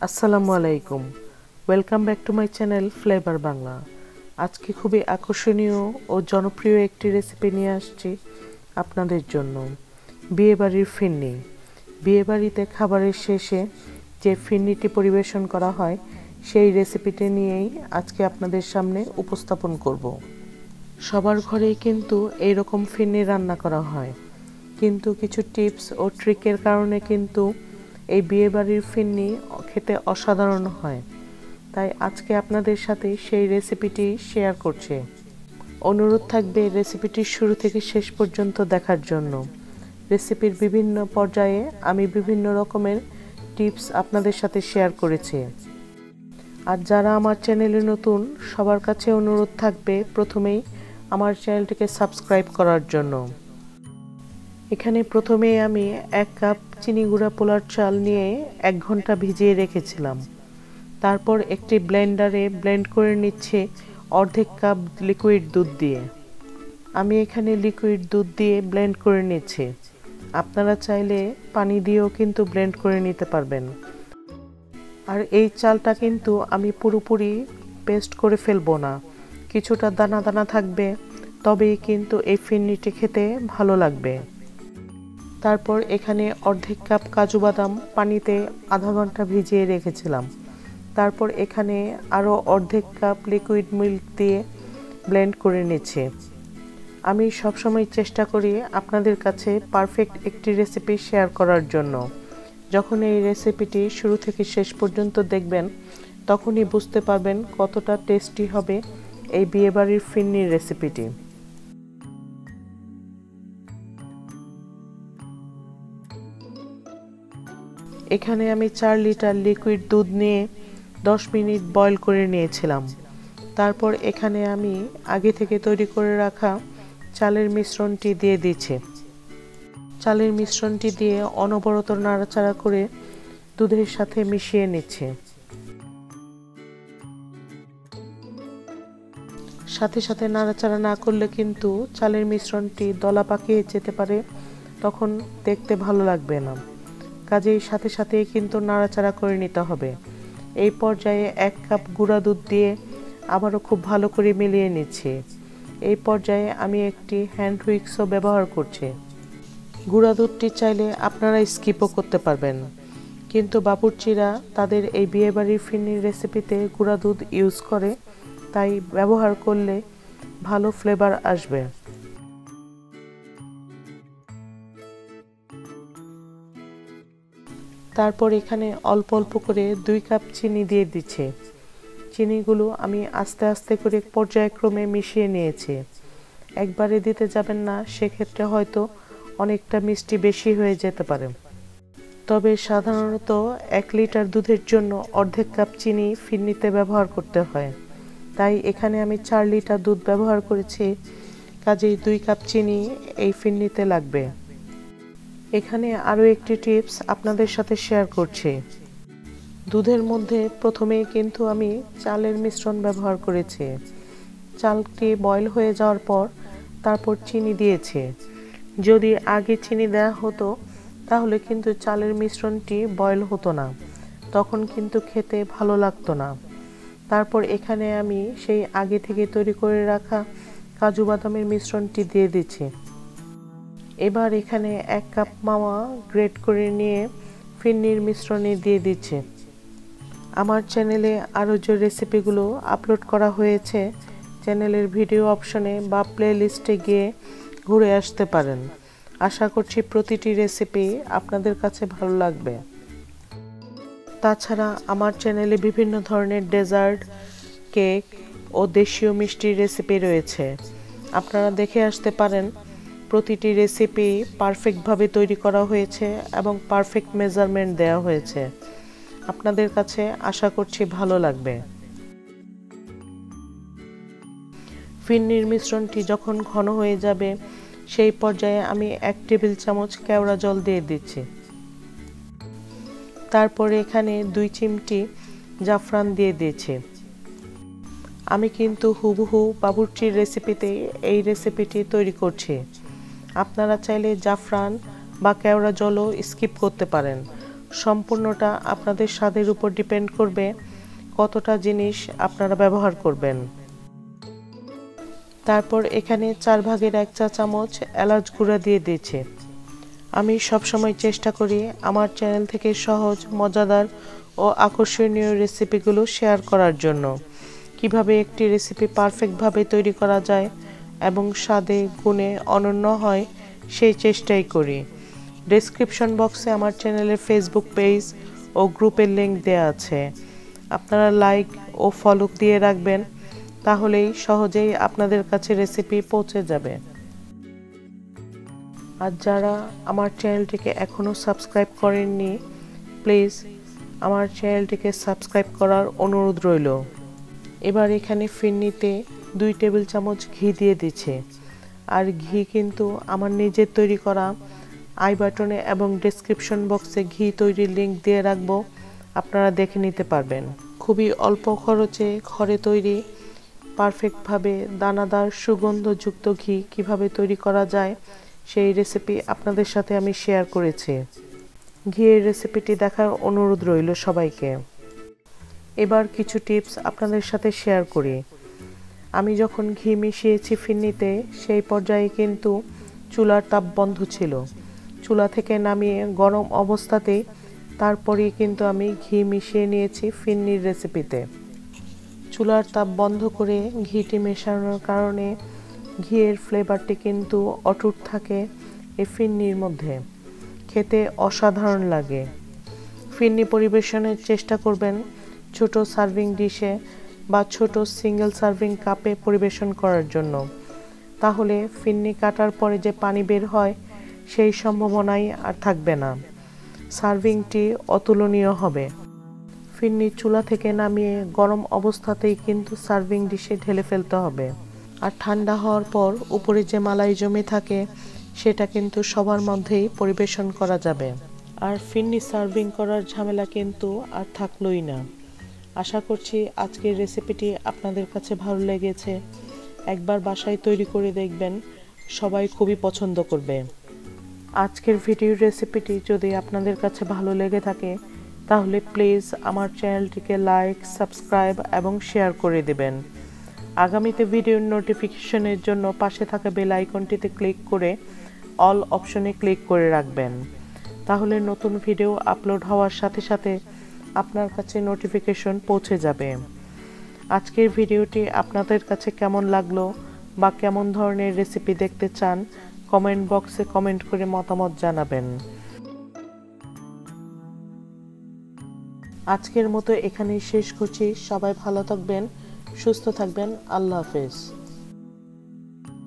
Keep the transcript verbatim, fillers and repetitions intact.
আসসালামু আলাইকুম, welcome back to my channel flavour Bangla. আজকে খুবই আকর্ষণীয় ও জনপ্রিয় একটি রেসিপি নিয়ে আসছি আপনাদের জন্য। বিয়ে বাড়ির ফিরনি। বিয়ে বাড়িতে খাবারের শেষে যে ফিরনিটি পরিবেশন করা হয় সেই রেসিপিটি নিয়েই আজকে আপনাদের সামনে উপস্থাপন করব। সবার ঘরেই কিন্তু এইরকম ফিরনি রান্না করা হয়, কিন্তু কিছু টিপস ও ট্রিকের কারণে কিন্তু এই বিয়েবাড়ির ফিরনি খেতে অসাধারণ হয়। তাই আজকে আপনাদের সাথে সেই রেসিপিটি শেয়ার করছি। অনুরোধ থাকবে রেসিপিটি শুরু থেকে শেষ পর্যন্ত দেখার জন্য। রেসিপির বিভিন্ন পর্যায়ে আমি বিভিন্ন রকমের টিপস আপনাদের সাথে শেয়ার করেছি। আর যারা আমার চ্যানেলে নতুন, সবার কাছে অনুরোধ থাকবে প্রথমেই আমার চ্যানেলটিকে সাবস্ক্রাইব করার জন্য। এখানে প্রথমে আমি এক কাপ চিনি গুঁড়া পোলার চাল নিয়ে এক ঘন্টা ভিজিয়ে রেখেছিলাম। তারপর একটি ব্লেন্ডারে ব্লেন্ড করে নিচ্ছে অর্ধেক কাপ লিকুইড দুধ দিয়ে। আমি এখানে লিকুইড দুধ দিয়ে ব্লেন্ড করে নিচ্ছি। আপনারা চাইলে পানি দিয়েও কিন্তু ব্লেন্ড করে নিতে পারবেন। আর এই চালটা কিন্তু আমি পুরোপুরি পেস্ট করে ফেলবো না, কিছুটা দানা দানা থাকবে, তবেই কিন্তু এই ফিরনিটি খেতে ভালো লাগবে। তারপর এখানে অর্ধেক কাপ কাজু বাদাম পানিতে আধা ঘন্টা ভিজিয়ে রেখেছিলাম। তারপর এখানে আরও অর্ধেক কাপ লিকুইড মিল্ক দিয়ে ব্লেন্ড করে নিচ্ছি। আমি সবসময় চেষ্টা করি আপনাদের কাছে পারফেক্ট একটি রেসিপি শেয়ার করার জন্য। যখন এই রেসিপিটি শুরু থেকে শেষ পর্যন্ত দেখবেন, তখনই বুঝতে পারবেন কতটা টেস্টি হবে এই বিয়েবাড়ির ফিরনির রেসিপিটি। এখানে আমি চার লিটার লিকুইড দুধ নিয়ে দশ মিনিট বয়ল করে নিয়েছিলাম। তারপর এখানে আমি আগে থেকে তৈরি করে রাখা চালের মিশ্রণটি দিয়ে দিচ্ছি। চালের মিশ্রণটি দিয়ে অনবরত নাড়াচাড়া করে দুধের সাথে মিশিয়ে নিচ্ছে। সাথে সাথে নাড়াচাড়া না করলে কিন্তু চালের মিশ্রণটি দলা পাকিয়ে যেতে পারে, তখন দেখতে ভালো লাগবে না। কাজেই সাথে সাথে কিন্তু নাড়াচাড়া করে নিতে হবে। এই পর্যায়ে এক কাপ গুঁড়া দুধ দিয়ে আবারও খুব ভালো করে মিলিয়ে নিচ্ছি। এই পর্যায়ে আমি একটি হ্যান্ড হুইক্সও ব্যবহার করছি। গুঁড়া দুধটি চাইলে আপনারা স্কিপও করতে পারবেন, কিন্তু বাবুর্চিরা তাদের এই বিয়েবাড়ির ফিরনির রেসিপিতে গুঁড়া দুধ ইউজ করে, তাই ব্যবহার করলে ভালো ফ্লেভার আসবে। তারপর এখানে অল্প অল্প করে দুই কাপ চিনি দিয়ে দিচ্ছি। চিনিগুলো আমি আস্তে আস্তে করে পর্যায়ক্রমে মিশিয়ে নিয়েছি। একবারে দিতে যাবেন না, সেক্ষেত্রে হয়তো অনেকটা মিষ্টি বেশি হয়ে যেতে পারে। তবে সাধারণত এক লিটার দুধের জন্য অর্ধেক কাপ চিনি ফিরনিতে ব্যবহার করতে হয়। তাই এখানে আমি চার লিটার দুধ ব্যবহার করেছি, কাজেই দুই কাপ চিনি এই ফিরনিতে লাগবে। এখানে আরও একটি টিপস আপনাদের সাথে শেয়ার করছি। দুধের মধ্যে প্রথমেই কিন্তু আমি চালের মিশ্রণ ব্যবহার করেছি। চালটি বয়ল হয়ে যাওয়ার পর তারপর চিনি দিয়েছি। যদি আগে চিনি দেওয়া হতো তাহলে কিন্তু চালের মিশ্রণটি বয়ল হতো না, তখন কিন্তু খেতে ভালো লাগতো না। তারপর এখানে আমি সেই আগে থেকে তৈরি করে রাখা কাজু বাদামের মিশ্রণটি দিয়ে দিচ্ছি। এবার এখানে এক কাপ মাওয়া গ্রেট করে নিয়ে ফিরনির মিশ্রণে দিয়ে দিচ্ছি। আমার চ্যানেলে আরও যে রেসিপিগুলো আপলোড করা হয়েছে, চ্যানেলের ভিডিও অপশনে বা প্লে লিস্টে গিয়ে ঘুরে আসতে পারেন। আশা করছি প্রতিটি রেসিপি আপনাদের কাছে ভালো লাগবে। তাছাড়া আমার চ্যানেলে বিভিন্ন ধরনের ডেজার্ট, কেক ও দেশীয় মিষ্টির রেসিপি রয়েছে, আপনারা দেখে আসতে পারেন। প্রতিটি রেসিপি পারফেক্টভাবে তৈরি করা হয়েছে এবং পারফেক্ট মেজারমেন্ট দেওয়া হয়েছে। আপনাদের কাছে আশা করছি ভালো লাগবে। ফিরনির মিশ্রণটি যখন ঘন হয়ে যাবে, সেই পর্যায়ে আমি এক টেবিল চামচ কেওড়া জল দিয়ে দিচ্ছি। তারপরে এখানে দুই চিমটি জাফরান দিয়ে দিয়েছি। আমি কিন্তু হুবহু বাবুর্চির রেসিপিতে এই রেসিপিটি তৈরি করছি। আপনারা চাইলে জাফরান বা কেওড়া জলও স্কিপ করতে পারেন। সম্পূর্ণটা আপনাদের স্বাদের উপর ডিপেন্ড করবে কতটা জিনিস আপনারা ব্যবহার করবেন। তারপর এখানে চার ভাগের এক চা চামচ এলাচ গুঁড়া দিয়ে দিয়েছি। আমি সবসময় চেষ্টা করি আমার চ্যানেল থেকে সহজ, মজাদার ও আকর্ষণীয় রেসিপিগুলো শেয়ার করার জন্য। কিভাবে একটি রেসিপি পারফেক্টভাবে তৈরি করা যায় এবং স্বাদে গুণে অনন্য হয় সেই চেষ্টাই করি। ডেসক্রিপশন বক্সে আমার চ্যানেলের ফেসবুক পেজ ও গ্রুপের লিংক দেওয়া আছে, আপনারা লাইক ও ফলো দিয়ে রাখবেন, তাহলেই সহজেই আপনাদের কাছে রেসিপি পৌঁছে যাবে। আর যারা আমার চ্যানেলটিকে এখনও সাবস্ক্রাইব করেননি, প্লিজ আমার চ্যানেলটিকে সাবস্ক্রাইব করার অনুরোধ রইল। এবার এখানে ফিরনিতে দুই টেবিল চামচ ঘি দিয়ে দিচ্ছে। আর ঘি কিন্তু আমার নিজের তৈরি করা, আই বাটনে এবং ডেসক্রিপশন বক্সে ঘি তৈরির লিংক দিয়ে রাখবো, আপনারা দেখে নিতে পারবেন। খুবই অল্প খরচে ঘরে তৈরি পারফেক্টভাবে দানাদার সুগন্ধযুক্ত ঘি কিভাবে তৈরি করা যায় সেই রেসিপি আপনাদের সাথে আমি শেয়ার করেছি। ঘিয়ের রেসিপিটি দেখার অনুরোধ রইল সবাইকে। এবার কিছু টিপস আপনাদের সাথে শেয়ার করি। আমি যখন ঘি মিশিয়েছি ফিরনিতে, সেই পর্যায়ে কিন্তু চুলার তাপ বন্ধ ছিল। চুলা থেকে নামিয়ে গরম অবস্থাতেই তারপরেই কিন্তু আমি ঘি মিশিয়ে নিয়েছি ফিরনির রেসিপিতে। চুলার তাপ বন্ধ করে ঘিটি মেশানোর কারণে ঘিয়ের ফ্লেভারটি কিন্তু অটুট থাকে এই ফিরনির মধ্যে, খেতে অসাধারণ লাগে। ফিরনি পরিবেশনের চেষ্টা করবেন ছোট সার্ভিং ডিশে বা ছোট সিঙ্গেল সার্ভিং কাপে পরিবেশন করার জন্য, তাহলে ফিরনি কাটার পরে যে পানি বের হয় সেই সম্ভাবনাই আর থাকবে না, সার্ভিংটি অতুলনীয় হবে। ফিরনি চুলা থেকে নামিয়ে গরম অবস্থাতেই কিন্তু সার্ভিং ডিশে ঢেলে ফেলতে হবে। আর ঠান্ডা হওয়ার পর উপরে যে মালাই জমে থাকে সেটা কিন্তু সবার মধ্যেই পরিবেশন করা যাবে। আর ফিরনি সার্ভিং করার ঝামেলা কিন্তু আর থাকলোই না। আশা করছি আজকের রেসিপিটি আপনাদের কাছে ভালো লেগেছে। একবার বাসায় তৈরি করে দেখবেন, সবাই খুবই পছন্দ করবে। আজকের ভিডিওর রেসিপিটি যদি আপনাদের কাছে ভালো লেগে থাকে তাহলে প্লিজ আমার চ্যানেলটিকে লাইক, সাবস্ক্রাইব এবং শেয়ার করে দেবেন। আগামীতে ভিডিওর নোটিফিকেশনের জন্য পাশে থাকা বেল আইকনটিতে ক্লিক করে অল অপশনে ক্লিক করে রাখবেন, তাহলে নতুন ভিডিও আপলোড হওয়ার সাথে সাথে আপনার কাছে নোটিফিকেশন পৌঁছে যাবে। আজকের ভিডিওটি আপনাদের কাছে কেমন লাগলো বা কেমন ধরনের রেসিপি দেখতে চান কমেন্ট বক্সে কমেন্ট করে মতামত জানাবেন। আজকের মতো এখানেই শেষ করছি। সবাই ভালো থাকবেন, সুস্থ থাকবেন। আল্লাহ হাফেজ।